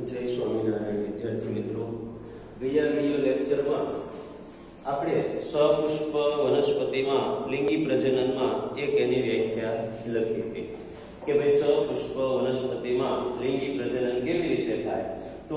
જય સ્વામિનારાયણ વિદ્યાર્થી મિત્રો, ગયા વિડિયો લેક્ચરમાં આપણે સપુષ્પ વનસ્પતિમાં લિંગી પ્રજનનમાં એક એની વ્યાખ્યા લખી હતી કે ભાઈ સપુષ્પ વનસ્પતિમાં લિંગી પ્રજનન કેવી રીતે થાય.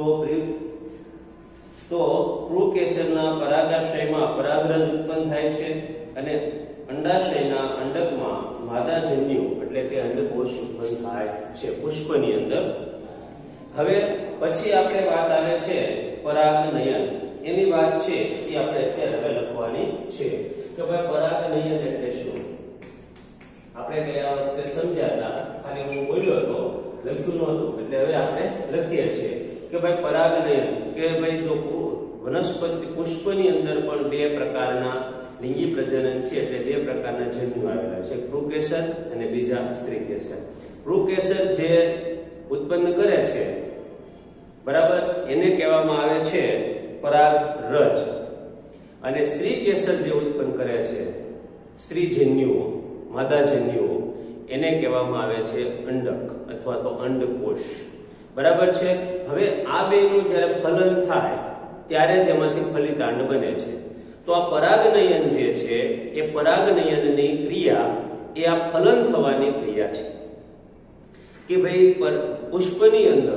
તો પ્રુકેસરના પરાગાશયમાં પરાગરજ ઉત્પન્ન થાય છે અને અંડાશયના અંડકમાં માદાજન્યુ એટલે કે અંડકોષ ઉત્પન્ન થાય છે પુષ્પની અંદર. હવે પછી આપણે વાત આવે છે પરાગનયન. એની વાત છે એ આપણે અત્યારે હવે લખવાની છે કે ભાઈ પરાગનયન એટલે શું. આપણે ગયા વખતે સમજ્યા હતા, ખાલી હું બોલ્યો હતો, લખ્યું નહોતું, એટલે હવે આપણે લખીએ છીએ કે ભાઈ પરાગનયન કે ભાઈ જો વનસ્પતિ પુષ્પની અંદર પણ બે પ્રકારના લિંગી પ્રજનન છે, એટલે બે પ્રકારના જન્યુ આવેલા છે, પ્રુકેસર અને બીજા સ્ત્રીકેસર. પ્રુકેસર જે ઉત્પન્ન કરે છે બરાબર, એને કહેવામાં આવે છે પરાગરજ, અને સ્ત્રીકેસર જે ઉત્પન્ન કરે છે સ્ત્રીજન્યુઓ માદાજન્યુઓ એને કહેવામાં આવે છે અંડક અથવા તો અંડકોષ. બરાબર છે. હવે આ બેનું જ્યારે ફલન થાય ત્યારે જ એમાંથી ફલિતાંડ બને છે. તો આ પરાગનયન જે છે એ પરાગનયનની ક્રિયા એ આ ફલન થવાની ક્રિયા છે કે ભાઈ પુષ્પની અંદર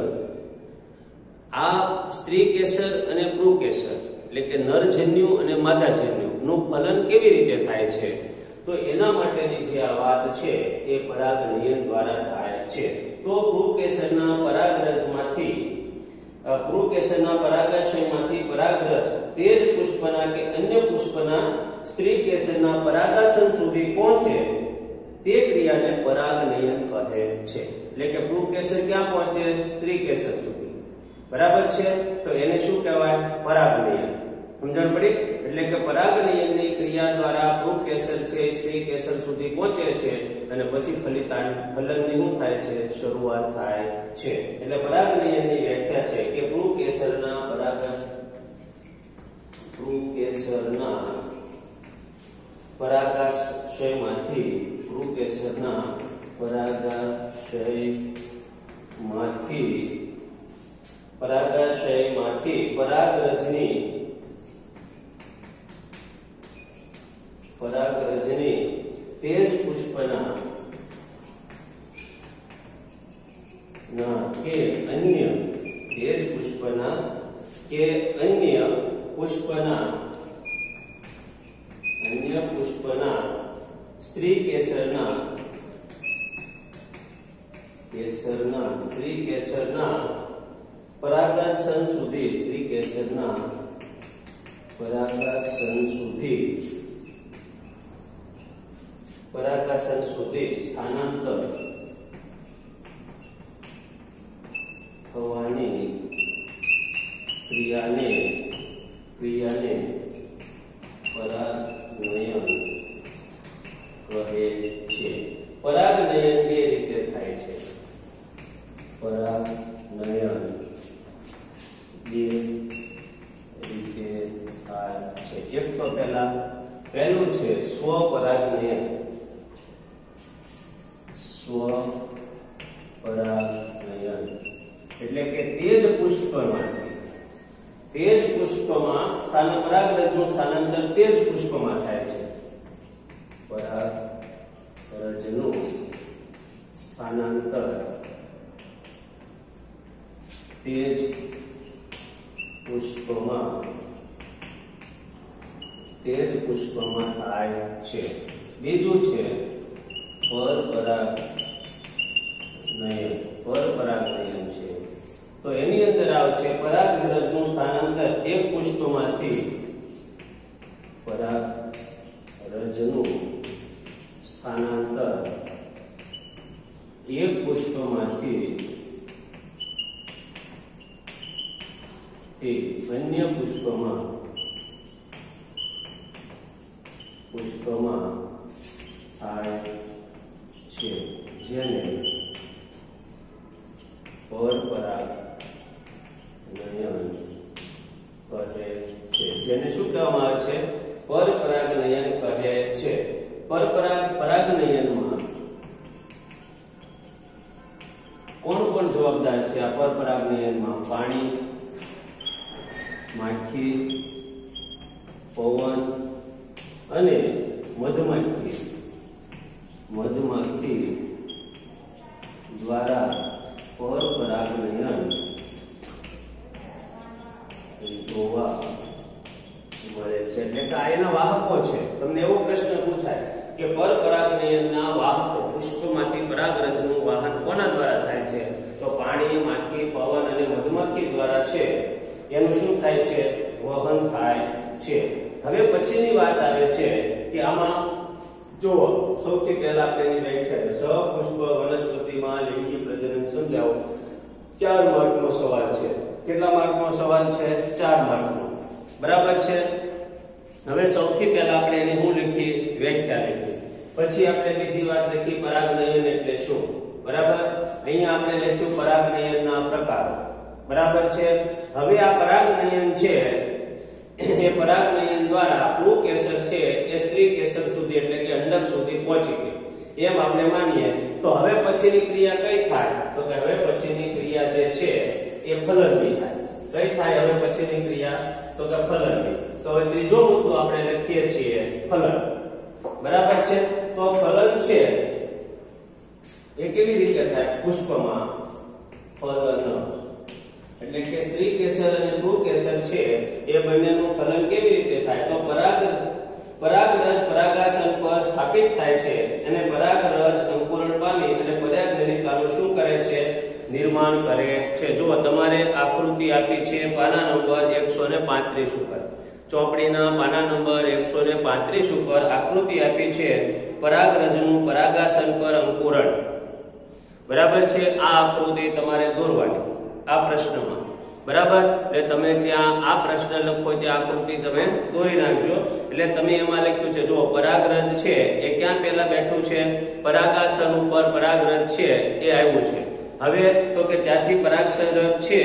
આ સ્ત્રીકેસર અને પ્રુકેસર એટલે કે નરજન્યુ અને માદાજન્યુ નું ફલન કેવી રીતે થાય છે, તો એના માટેની જે આ વાત છે એ પરાગનયન દ્વારા થાય છે. તો પ્રુકેસરના પરાગરજમાંથી પ્રુકેસરના પરાગાશયમાંથી પરાગરજ તે જ પુષ્પના કે અન્ય પુષ્પના સ્ત્રીકેસરના પરાગાસન સુધી પહોંચે તે ક્રિયાને પરાગનયન કહે છે. એટલે કે પ્રુકેસર ક્યાં પહોંચે? સ્ત્રીકેસર સુધી. બરાબર છે. તો એને શું કહેવાય? પરાગનયન. સમજણ પડી? એટલે કે પરાગનયનની ક્રિયા દ્વારા પ્રુકેસર છે સ્ત્રીકેસર સુધી પહોંચે છે અને પછી ફલનની શું થાય છે? શરૂઆત થાય છે. એટલે પરાગનયનની વ્યાખ્યા છે કે પ્રુકેસરના પરાગાશયમાંથી પરાગરજની તે જ પુષ્પના કે અન્ય પુષ્પના સ્ત્રીકેસરના પરાગાસન સુધી સ્થાનાંતર થવાની ક્રિયાને પરાગનયન કહે છે. પરાગનયન બે રીતે થાય છે. પરાગનયન બે રીતે થાય છે. એક તો પહેલું છે સ્વપરાગનયન. એટલે કે તે જ પુષ્પમાં પરાગરજનું સ્થાનાંતર તે જ પુષ્પમાં થાય છે. પરાગરજનું સ્થાનાંતર તે જ પુષ્પમાં થાય છે. બીજું છે પરપરાગનયન છે. તો એની અંદર આવશે પરાગરજનું સ્થાનાંતર એક પુષ્પમાંથી અન્ય પુષ્પમાં થાય છે, જેને પરપરાગનયન કહે છે. જેને શું કહેવામાં આવે છે? પરપરાગનયન કહે છે. પરાગનયનમાં કોણ કોણ જવાબદાર છે આ પરપરાગનયનમાં? પાણી, માખી, પવન અને મધમાખી દ્વારા પરપરાગનયન જોવા મળે છે. એટલે કે આ એના વાહકો છે. તમને એવો પ્રશ્ન પૂછાય કે પરપરાગનયનના વાહકો, પુષ્પમાંથી પરાગરજનું વાહન કોના દ્વારા થાય છે? તો પાણી, માખી, પવન અને મધમાખી દ્વારા છે. એનું શું થાય છે? વહન થાય છે. હવે પછીની વાત આવે છે કે આમાં જો સૌથી પહેલા આપણે એની વ્યાખ્યા સપુષ્પ વનસ્પતિમાં લિંગી પ્રજનન સમજાવો. 4 માર્કનો સવાલ છે. કેટલા માર્કનો સવાલ છે? 4 માર્કનો. બરાબર છે. હવે સૌથી પહેલા આપણે એને શું લખીએ? વ્યાખ્યા લખીએ. પછી આપણે બીજી વાત લખી પરાગનયન એટલે શું. બરાબર. અહીંયા આપણે લખ્યું પરાગનયનના પ્રકારો. બરાબર છે. હવે આ પરાગનયન છે એ પરાગનયન દ્વારા પુરુકેસર છે એ સ્ત્રી કેસર સુધી એટલે કે અંડક સુધી પહોંચી ગઈ એમ આપણે માનીએ તો હવે પછીની ક્રિયા કઈ થાય? તો કે હવે પછીની ક્રિયા જે છે એ ફલનની થાય. કઈ થાય હવે પછીની ક્રિયા? તો કે ફલનની. તો હવે ત્રીજો મુદ્દો આપણે લખીએ છીએ ફલન. બરાબર છે. તો ફલન છે એ કેવી રીતે થાય? પુષ્પમાં ફલન એટલે કે સ્ત્રી કેસર અને પુરુકેસર છે એ બંનેનું ફલન કેવી રીતે થાય? તો પરાગરજ પરાગાસન પર સ્થાપિત થાય છે અને પરાગરજ અંકુરણ પામી અને પરાગનલિકાનું શું કરે છે? નિર્માણ કરે છે. જો તમારે આકૃતિ આપી છે પાના નંબર 135 ઉપર, ચોપડીના પાના નંબર 135 ઉપર આકૃતિ આપી છે પરાગરજનું પરાગાસન પર અંકુરણ. બરાબર છે. આ આકૃતિ તમારે દોરવાની આ પ્રશ્નમાં. બરાબર. એટલે તમે ત્યાં આ પ્રશ્ન લખો ત્યાં આકૃતિ તમે દોરી નાખજો. એટલે તમે એમાં લખ્યું છે જો પરાગરજ છે એ ક્યાં પહેલા બેઠું છે? પરાગાસન ઉપર પરાગરજ છે એ આવ્યું છે. હવે તો કે ત્યાંથી પરાગરજ છે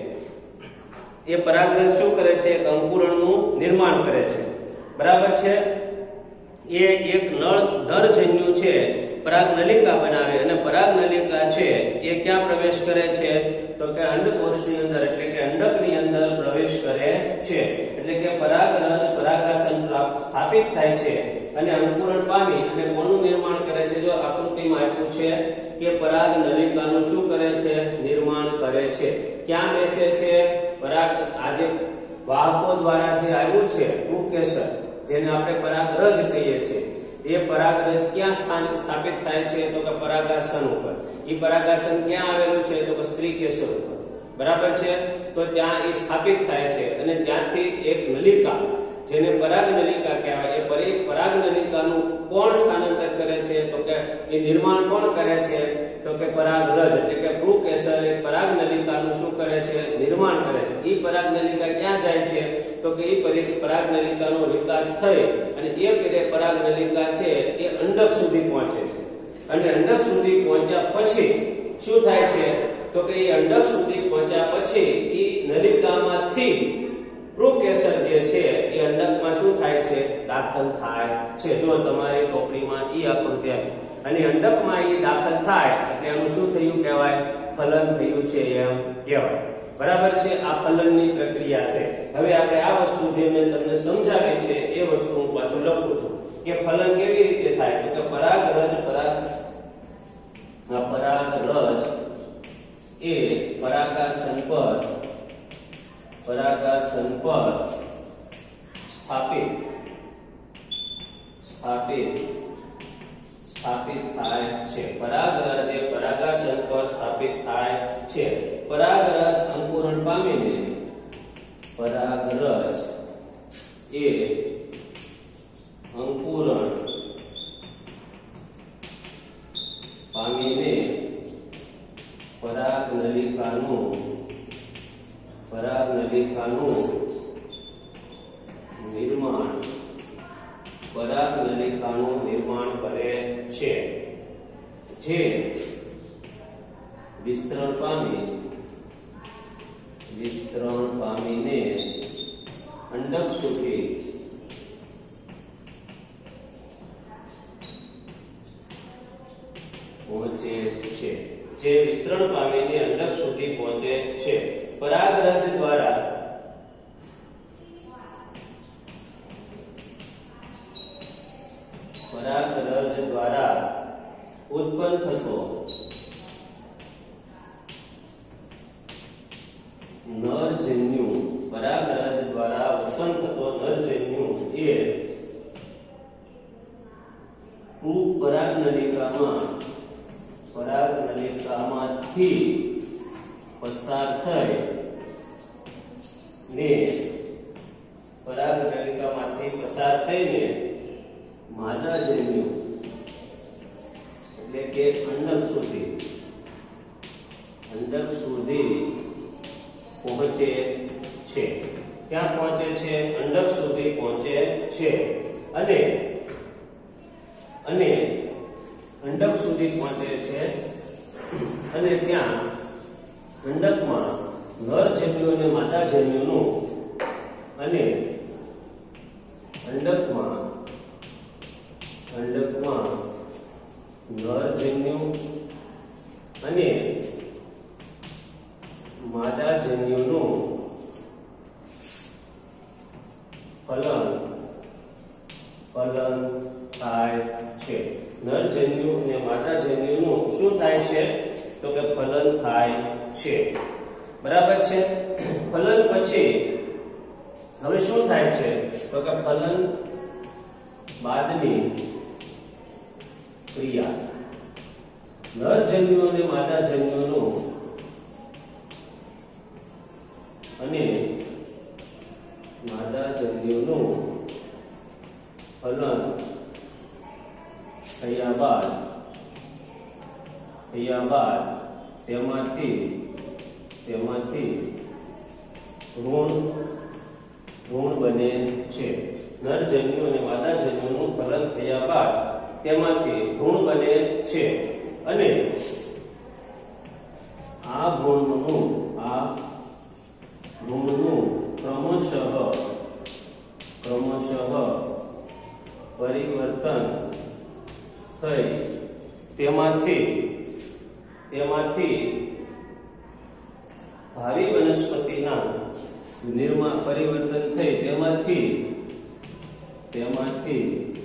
એ પરાગરજ શું કરે છે? એક અંકુરણનું નિર્માણ કરે છે. બરાબર છે. એ એક નરજન્યુ છે પરાગનલિકા બનાવે અને પરાગનલિકા છે એ ક્યાં પ્રવેશ કરે છે? તો કે અંડકોષની અંદર એટલે કે અંડકની અંદર પ્રવેશ કરે છે. એટલે કે પરાગરજ પરાગાસન સ્થાપિત થાય છે અને અંકુરણ પામી અને કોનું નિર્માણ કરે છે? જો આકૃતિમાં આપ્યું છે કે પરાગનલિકાનું શું કરે છે? નિર્માણ કરે છે. ક્યાં બેસે છે? પરાગ આજે વાહકો દ્વારા જે આવ્યું છે પુરુકેસર, જેને આપણે પરાગરજ કહીએ છીએ, એ પરાગરજ ક્યાં સ્થાપિત થાય છે? તો કે પરાગાસન ઉપર. એ પરાગાસન ક્યાં આવેલું છે? તો કે સ્ત્રી કેસર ઉપર. બરાબર છે. તો ત્યાં એ સ્થાપિત થાય છે અને ત્યાંથી એક નલિકા, જેને પરાગનલિકા કહેવાય, એ પરાગનલિકાનું કોણ સ્થાનાંતર કરે છે? તો કે એ નિર્માણ કોણ કરે છે? તો કે પરાગરજ એટલે કે પુરુકેસર એ પરાગનલિકાનું શું કરે છે? નિર્માણ કરે છે. એ પરાગનલિકા ક્યાં જાય છે? તો કે એ પરાગનલિકાનો વિકાસ થઈ અને એ પરાગનલિકા છે એ અંડક સુધી પહોંચે છે. અને અંડક સુધી પહોંચ્યા પછી શું થાય છે? તો કે એ અંડક સુધી પહોંચ્યા પછી એ નલિકામાંથી પુરુકેસર જે છે એ અંડકમાં શું થાય છે? દાખલ થાય છે. જો તમારી ચોપડીમાં એ આકૃતિ આપી અને અંડકમાં એ દાખલ થાય એટલે એનું શું થયું કહેવાય? ફલન થયું છે એમ કહેવાય. બરાબર છે. આ ફલનની પ્રક્રિયા છે. હવે આપણે આ વસ્તુ જે મેં તમને સમજાવી છે એ વસ્તુ હું પાછું લખું છું કે ફલન કેવી રીતે થાય? તો કે પરાગરજ એ પરાગાસન પર સ્થાપિત થાય છે. પરાગરજ એ પરાગાસન પર સ્થાપિત થાય છે. પરાગરજ અંકુરણ પામીને પરાગરજ એ અંકુરણ પામીને પરાગનલિકાનું નિર્માણ કરે છે. જે વિસ્તરણ પામીને અંડક સુધી પહોંચે છે. જે વિસ્તરણ પામીને અંડક સુધી પહોંચે છે. પરાગરજ દ્વારા ઉત્પન્ન થતો નરજન્યુ, પરાગરજ દ્વારા ઉત્પન્ન થતો નરજન્યુ એ પરાગનલિકામાંથી પસાર થઈ ને માદાજન્યુ એટલે કે અંડક સુધી પહોંચે છે. ક્યાં પહોંચે છે? અંડક સુધી પહોંચે છે. અને અંડક સુધી પહોંચે છે અને ત્યાં અંડકમાં નરજન્યુ અને માદાજન્યુનું અને અંડકમાં નરજન્યુ અને માદાજન્યુનું ફલન થાય છે. નરજન્યુ અને માદાજન્યુનું શું થાય છે? તો કે ફલન થાય છે. બરાબર છે. ફલન પછી હવે શું થાય છે? તો કે ફલન બાદની ક્રિયા નરજન્યુ અને માદાજન્યુનું ફલન થયા બાદ તેમાંથી ઋણ બને છે. નરજન્યુ અને માદાજન્યુનું ફલન થયા બાદ તેમાંથી ઋણ બને છે અને આ ઋણનું ક્રમશઃ પરિવર્તન થઈ તેમાંથી ભાવિ વનસ્પતિના નિર્માણ પરિવર્તન થઈ તેમાંથી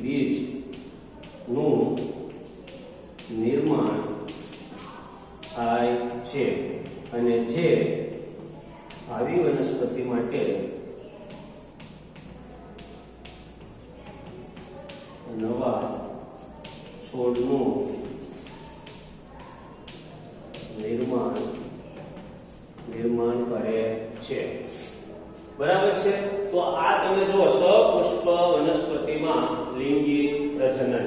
બીજનું નિર્માણ થાય છે અને જે ભાવિ વનસ્પતિ માટે નવા છોડનું નિર્માણ કરે છે. બરાબર છે. તો આ તમે જો સપુષ્પ વનસ્પતિમાં લિંગી પ્રજનન.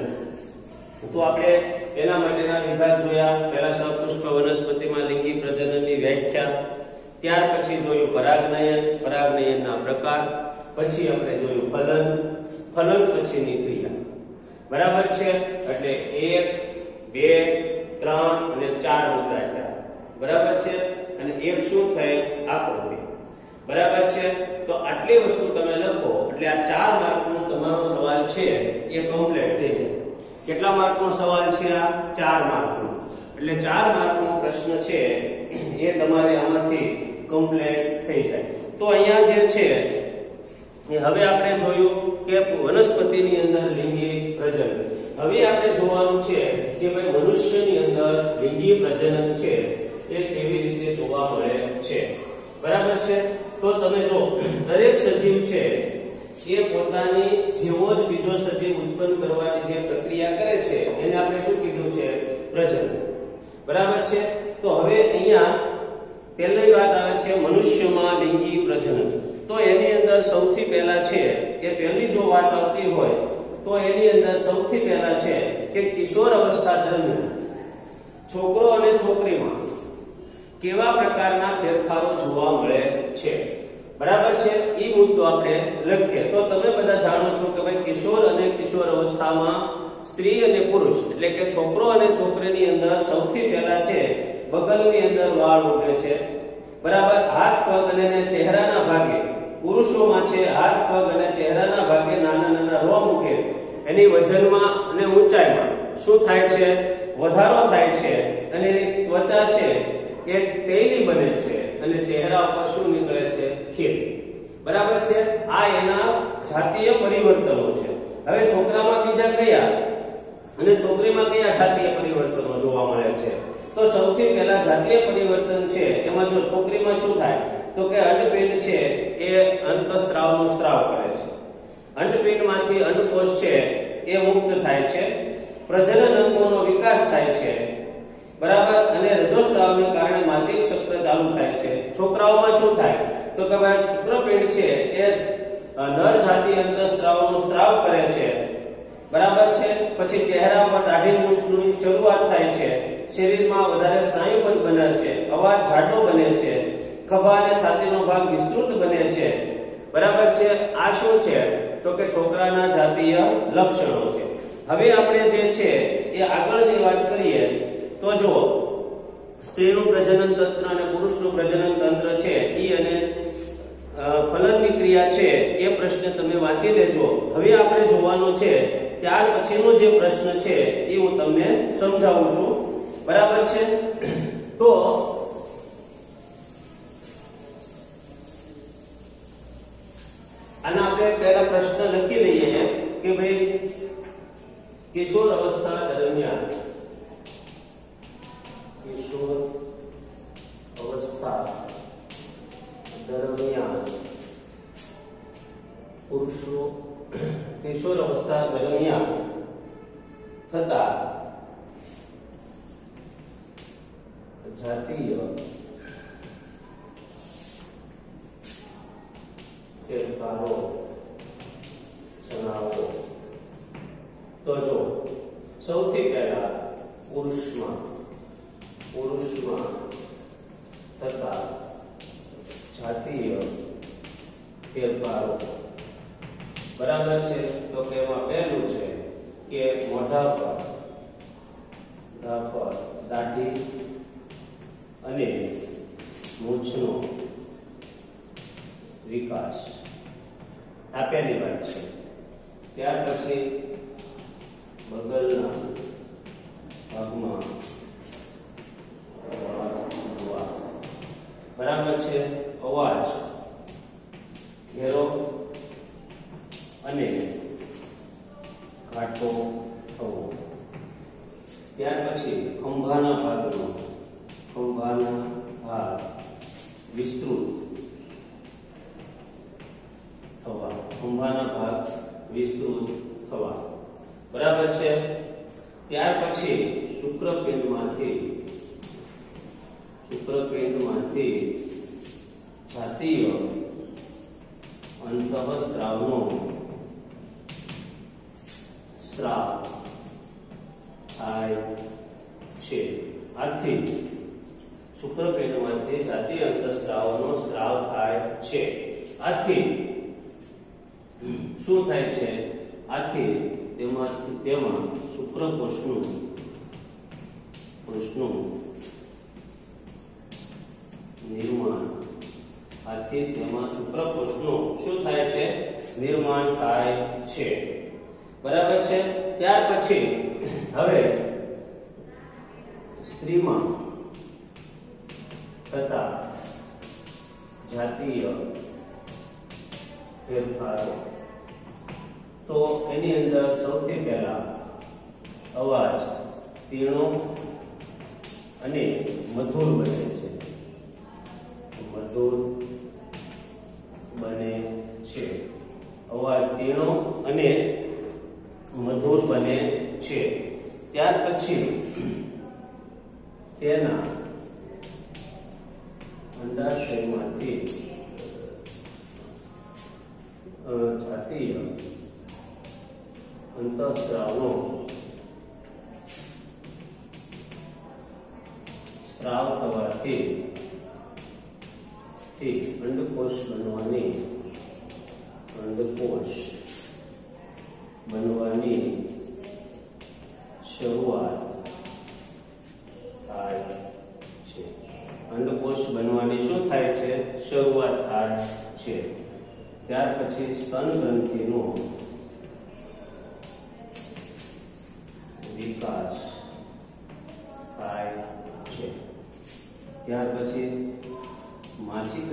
તો આપણે એના માટેના વિભાગ જોયા. પહેલા સપુષ્પ વનસ્પતિમાં લિંગી પ્રજનનની વ્યાખ્યા, ત્યાર પછી જોયું પરાગનયનના પ્રકાર, પછી આપણે જોયું ફલન પછીની ક્રિયા. બરાબર છે. એટલે 1 2 3 અને 4 મુદ્દા થયા. બરાબર છે. અને એક શું થાય? આકૃતિ. બરાબર છે. તો આટલી વસ્તુ તમે લખો એટલે આ 4 માર્કનો તમારો સવાલ છે એ કમ્પ્લીટ થઈ જાય. કેટલા માર્કનો સવાલ છે આ? 4 માર્કનો. એટલે 4 માર્કનો પ્રશ્ન છે એ તમારે આમાંથી કમ્પ્લીટ થઈ જાય. તો અહીંયા જે છે એ હવે આપણે જોયું કે વનસ્પતિની અંદર લિંગી પ્રજનન. હવે આપણે જોવાનું છે કે ભાઈ મનુષ્યની અંદર લિંગી પ્રજનન છે એ કેવી રીતે જોવા મળે છે. બરાબર છે. તો તમે જો દરેક સજીવ છે એ પોતાની જેવો જ બીજો સજીવ ઉત્પન્ન કરવાની જે પ્રક્રિયા કરે છે એને આપણે શું કીધું છે? પ્રજનન. બરાબર છે. તો હવે અહીંયા પહેલી વાત આવે છે મનુષ્યમાં લિંગી પ્રજનન. તો એની અંદર સૌથી પહેલા છે કે પહેલી જો વાત આવતી હોય તો એની અંદર સૌથી પહેલા છે કે કિશોર અવસ્થા દરમિયાન છોકરો અને છોકરીમાં કેવા પ્રકારના ફેરફારો જોવા મળે છે. બરાબર છે. એ મુદ્દો આપણે લખીએ. તો તમે બધા જાણો છો કે ભાઈ કિશોર અને કિશોર અવસ્થામાં સ્ત્રી અને પુરુષ એટલે કે છોકરો અને છોકરીની અંદર સૌથી પહેલા છે બગલની અંદર વાળ ઉગે છે. બરાબર. હાથ પગ અને ચહેરાના ભાગે પુરુષોમાં છે હાથ પગ અને ચહેરાના ભાગે નાના નાના રોમ ઉગે. એની વજનમાં અને ઊંચાઈમાં શું થાય છે? વધારો થાય છે અને એની ત્વચા છે એ તેલી બને છે અને ચહેરા ઉપર શું નીકળે છે? ખીલ. બરાબર છે. આ એના જાતીય પરિવર્તનો છે. હવે છોકરામાં બીજા કયા અને છોકરીમાં કયા જાતીય પરિવર્તનો જોવા મળે છે? તો સૌથી પહેલા જાતીય પરિવર્તન છે એમાં જો છોકરીમાં શું થાય તો કે અંડપિંડ છે એ અંતઃસ્ત્રાવનો સ્ત્રાવ કરે છે. અંડપિંડમાંથી અંડકોષ છે એ મુક્ત થાય છે. પ્રજનન અંગોનો વિકાસ થાય છે. બરાબર. અને રજોસ્ત્રાવને કારણે માસિક ચક્ર ચાલુ થાય છે. છોકરાઓમાં શું થાય તો કે ભાઈ શુક્રપિંડ છે એ નર જાતિ અંતઃસ્ત્રાવનો સ્ત્રાવ કરે છે. બરાબર છે. પછી ચહેરા પર દાઢી મૂછની શરૂઆત થાય છે. શરીરમાં વધારે સ્નાયુબંધ બને છે. અવાજ જાડો બને છે. ખભા અને છાતીનો ભાગ વિસ્તૃત બને છે. બરાબર છે. આ શું છે તો કે છોકરાના જાતીય લક્ષણો છે. હવે આપણે જે છે એ આગળની વાત કરીએ તો જો સ્ત્રીનું પ્રજનન તંત્ર અને પુરુષનું પ્રજનન તંત્ર છે ઈ અને ફલનની ક્રિયા છે એ પ્રશ્ન તમે વાંચી લેજો. હવે આપણે જોવાનો છે ત્યાર પછીનો જે પ્રશ્ન છે એ હું તમને સમજાવું છું. બરાબર છે. તો આના આપણે પહેલા પ્રશ્ન લખી લઈએ કે ભાઈ કિશોર અવસ્થા દરમિયાન કિશોર અવસ્થા દરમિયાન થતા જાતીય ફેરફારો જણાવો. તો જો સૌથી પહેલા પુરુષમાં થતા જાતીય ફેરફારો. બરાબર છે. તો કે એમાં પહેલું છે કે મોઢા પર દાઢી અને મૂછનો વિકાસ. આ પહેલી વાત છે. ત્યાર પછી બગલના ભાગમાં બરાબર છે. અવાજ ઘેરો અને ઘાટો થવો. ત્યાર પછી ખંભાના ભાગ વિસ્તૃત થવા. બરાબર છે. ત્યાર પછી શુક્રપિંડમાંથી જાતીય અંતઃસ્ત્રાવનો સ્ત્રાવ થાય છે. આથી શુક્રપિંડમાંથી જાતીય અંતઃસ્ત્રાવનો સ્ત્રાવ થાય છે. આથી શું થાય છે? આથી તેમાં શુક્રકોષનું નિર્માણ. આથી તેમાં શુક્રકોષનું શું થાય છે? નિર્માણ થાય છે. બરાબર છે. ત્યાર પછી હવે સ્ત્રીમાં થતા જાતીય ફેરફારો. તો એની અંદર સૌથી પહેલા અવાજ તીણો અને મધુર બને છે. અવાજ તીણો અને મધુર બને છે. ત્યાર પછી તેના અંડાશયમાંથી જાતીય અંતઃસ્ત્રાવનો સ્ત્રાવ થવાથી અંડકોષ બનવાની શરૂઆત થાય છે. અંડકોષ બનવાની શું થાય છે? શરૂઆત થાય છે. ત્યાર પછી સ્તન ગ્રંથિનો વિકાસ માસિક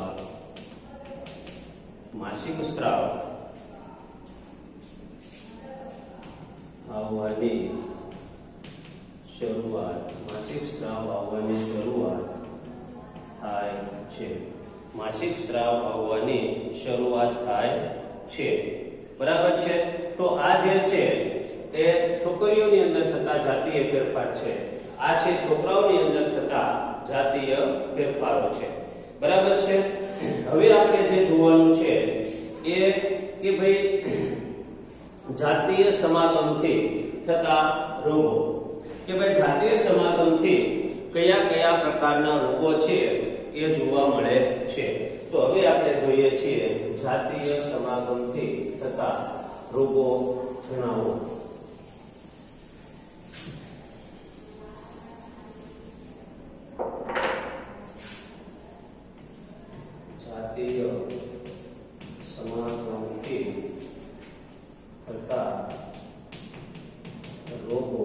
સ્ત્રાવ આવવાની શરૂઆત થાય છે. માસિક સ્ત્રાવ આવવાની શરૂઆત થાય છે. બરાબર છે. તો આ જે છે એ છોકરીઓની અંદર થતા જાતીય ફેરફાર છે. આ છે છોકરાઓની અંદર થતા જાતીય ફેરફારો છે. બરાબર છે. હવે આપણે જે જોવાનું છે એ કે ભાઈ જાતીય સમાગમથી થતા રોગો, કે ભાઈ જાતીય સમાગમથી કયા કયા પ્રકારના રોગો છે એ જોવા મળે છે. તો હવે આપણે જોઈએ છીએ જાતીય સમાગમથી થતા રોગો જણાવો. જાતીય સમાગમથી થતા રોગો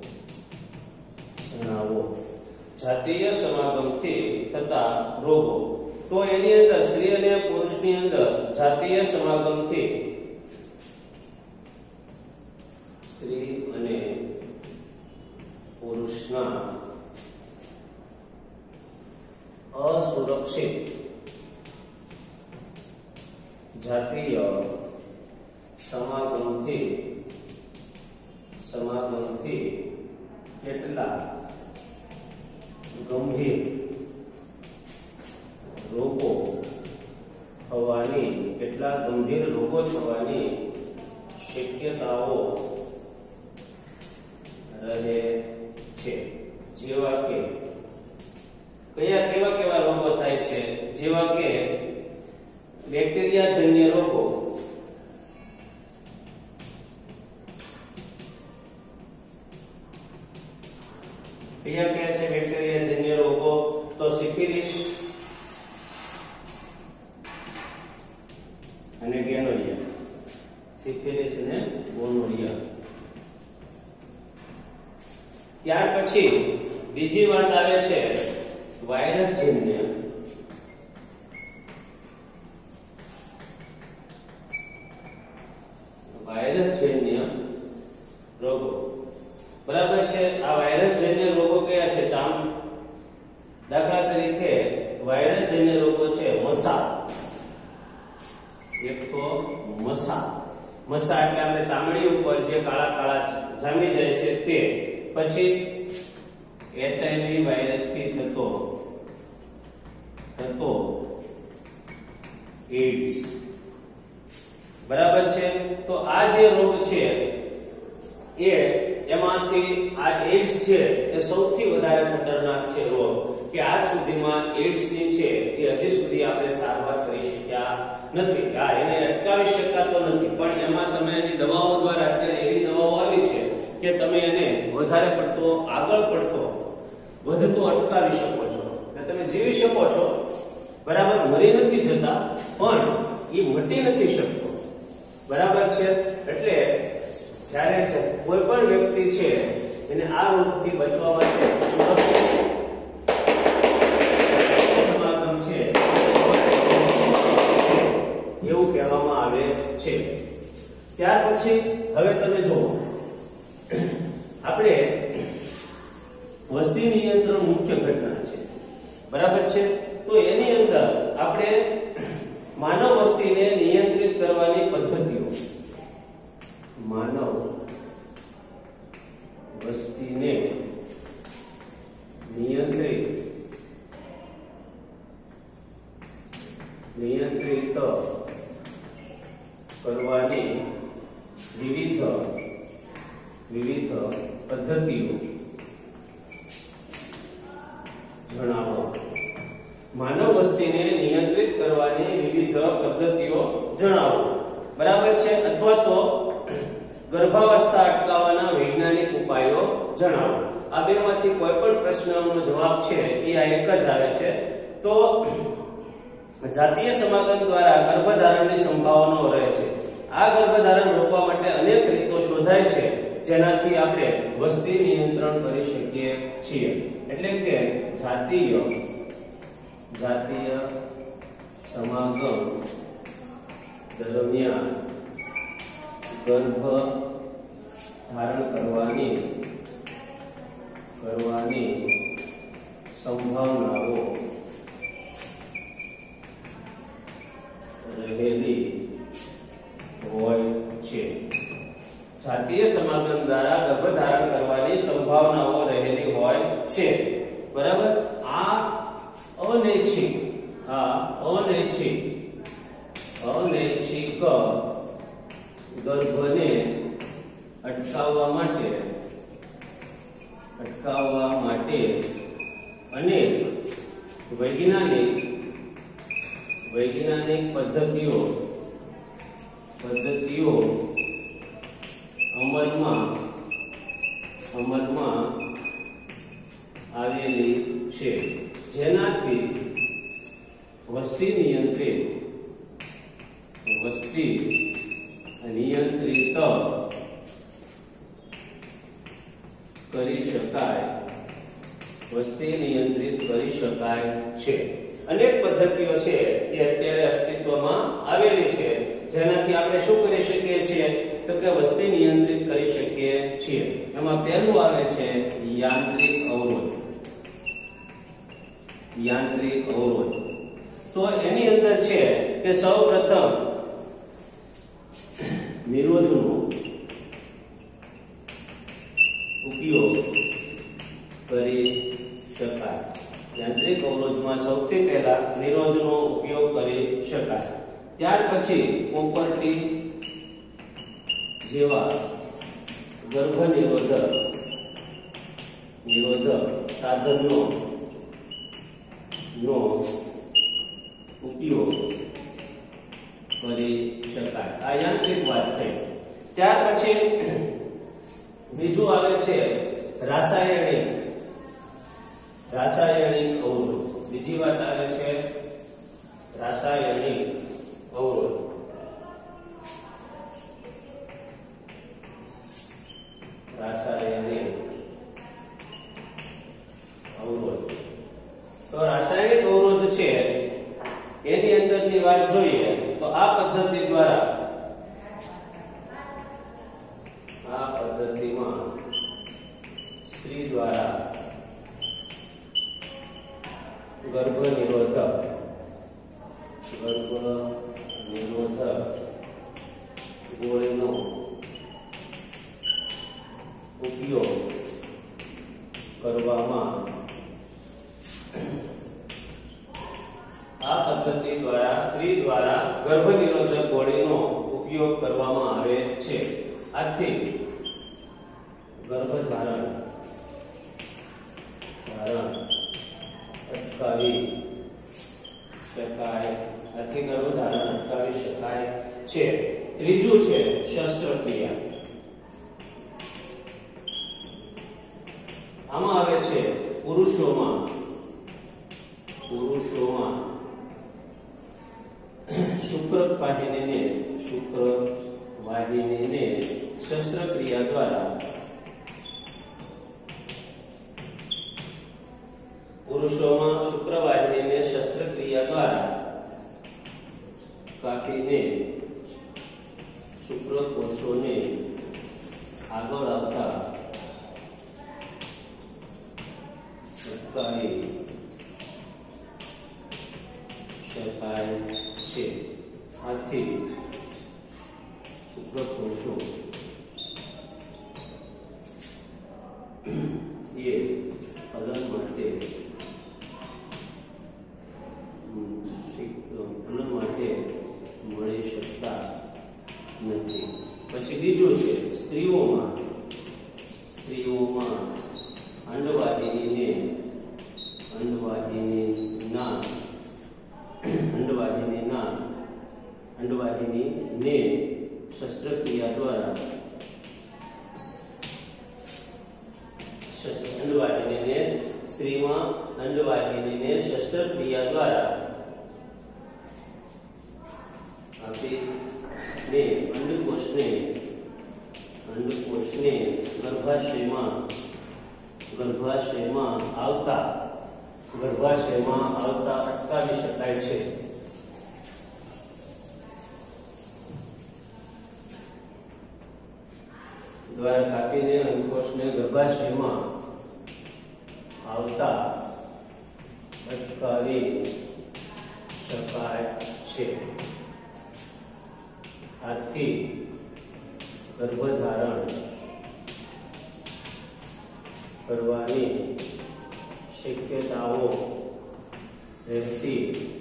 જણાવો. જાતીય સમાગમથી થતા રોગો, તો એની અંદર સ્ત્રી અને પુરુષની અંદર જાતીય સમાગમથી સ્ત્રી અને પુરુષના અસુરક્ષિત જાતીય સમાગમથી કેટલા ગંભીર રોગો થવાની શક્યતાઓ રહે છે. જેવા કે કેવા રોગો થાય છે? જેવા કે બેક્ટેરિયાજન્ય રોગો, કયા છે બેક્ટેરિયાજન્ય રોગો? તો સિફિલિસ અને ગોનોરિયા. સિફિલિસ અને ગોનોરિયા. ત્યાર પછી બીજી વાત આવે છે વાયરસજન્ય. વાયરસજન્ય રોગો. બરાબર છે. આ વાયરસજન્ય રોગો કયા છે? દાખલા તરીકે વાયરસજન્ય રોગો છે મસા. એક તો મસા એટલે આપણે ચામડી ઉપર જે કાળા કાળા જામી જાય છે તે. પછી HIV વાયરસથી થતો એડ્સ. બરાબર છે. તો આ જે રોગ છે એમાંથી આ એડ્સ છે એ સૌથી વધારે ખતરનાક છે રોગ, કે આજ સુધીમાં એડ્સ ની છે એ હજી સુધી આપણે સારવાર કરી શક્યા નથી. એને અટકાવી શકાતો નથી, પણ એમાં તમે એની દવાઓ દ્વારા અત્યારે એવી દવાઓ આવી છે કે તમે એને વધારે પડતો વધતો અટકાવી શકો છો, તમે જીવી શકો છો. બરાબર, મરી નથી જતા પણ એ મટી નથી શકતો. બરાબર છે. એટલે જ્યારે કોઈ પણ વ્યક્તિ છે એને આ રોગથી બચવા માટે સમાગમ છે એવું કહેવામાં આવે છે. ત્યાર પછી હવે તમે જુઓ, આપણે વસ્તી નિયંત્રણ મુખ્ય ઘટના છે. બરાબર છે. તો એની અંદર આપણે માનવ વસ્તીને નિયંત્રિત કરવાની પદ્ધતિઓ, માનવ વસ્તીને નિયંત્રિત કરવાની વિવિધ પદ્ધતિઓ જણાવો. માનવ વસ્તીને નિયંત્રિત કરવાની વિવિધ પદ્ધતિઓ જણાવો. બરાબર છે. અથવા તો ગર્ભાવસ્થા અટકાવવાના વૈજ્ઞાનિક ઉપાયો જણાવો. આ બેમાંથી કોઈ પણ પ્રશ્નનો જવાબ છે એ આ એક જ આવે છે. તો જાતીય સમાગમ દ્વારા ગર્ભધારણની સંભાવનાઓ રહે છે. આ ગર્ભધારણ રોકવા માટે અનેક રીતો શોધાય છે, જેનાથી આપણે વસ્તી નિયંત્રણ કરી શકીએ છીએ. એટલે કે જાતીય જાતીય સમાગમ દરમિયાન ગર્ભ ધારણ કરવાની સંભાવનાઓ રહેલી હોય છે. જાતીય સમાગમ દ્વારા ગર્ભ ધારણ કરવાની સંભાવનાઓ રહેલી હોય છે. બરાબર. આ અનૈચ્છિક ગર્ભને અટકાવવા માટે અનેક વૈજ્ઞાનિક પદ્ધતિઓ અમલમાં આવેલી છે, જેનાથી વસ્તી નિયંત્રિત કરી શકાય છે. અનેક પદ્ધતિઓ છે એ અત્યારે અસ્તિત્વમાં આવેલી છે, જેનાથી આપણે શું કરી શકીએ છીએ તો કે વસ્તી નિયંત્રિત કરી શકીએ છીએ. એમાં પહેલું આવે છે યાંત્રિક અવરોધ. તો એની અંદર છે કે સૌપ્રથમ નિરોધનો ઉપયોગ કરી શકાય. યાંત્રિક અવરોધમાં સૌથી પહેલા નિરોધનો ઉપયોગ કરી શકાય. ત્યાર પછી પોપર્ટી જેવા ગર્ભ નિરોધક સાધનનો ઉપયોગ કરી શકાય. આ યાંત્રિક વાત થઈ. ત્યાર પછી બીજું આવે છે રાસાયણિક અવરોધ. બીજી વાત આવે છે રાસાયણિક અવરોધ. તો રાસાયણિક અવરોધ છે એની અંદરની વાત જોઈએ તો આ પદ્ધતિમાં સ્ત્રી દ્વારા ગર્ભ નિરોધક ગોળીનો ઉપયોગ કરવામાં આ પદ્ધતિ દ્વારા સ્ત્રી દ્વારા ગર્ભ નિરોધક ગોળીનો ઉપયોગ કરવામાં આવે છે. આથી ગર્ભધારણ અટકાવી શકાય છે. ત્રીજું છે શસ્ત્રક્રિયા. આમાં આવે છે પુરુષોમાં શુક્રવાહિનીને શસ્ત્રક્રિયા દ્વારા કાપીને શુક્રકોષોને આગળ આવતા અટકાવી શકાય છે. આથી શુક્રકોષો ફલન માટે મળી શકતા નથી. પછી બીજું છે સ્ત્રીઓમાં અંડવાહિનીને શસ્ત્રક્રિયા દ્વારા અંડવાહિનીને શસ્ત્રક્રિયા દ્વારા આપીને અંડકોષને ગર્ભાશયમાં આવતા દ્વારા કાપીને અંડકોષને ગર્ભાશયમાં આવતા અટકાવી શકાય છે. આથી ગર્ભધારણ કરવાની શક્યતાઓ રહેતી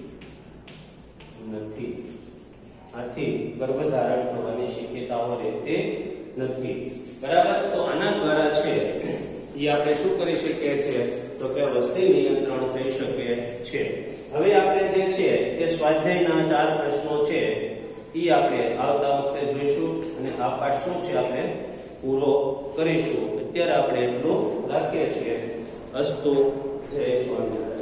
નથી. આથી ગર્ભધારણ થવાની શક્યતાઓ રહેતી નથી. બરાબર. તો આના દ્વારા છે એ આપણે શું કરી શકીએ છીએ તો કે વસ્તી નિયંત્રણ થઈ શકે છે. હવે આપણે જે છે એ સ્વાધ્યાયના 4 પ્રશ્નો છે એ આપણે આવતા વખતે જોઈશું અને આ પાઠ શું છે આપણે પૂરો કરીશું. અત્યારે આપણે એટલું રાખીએ છીએ. અસ્તુ. જય સ્વામિનારાયણ.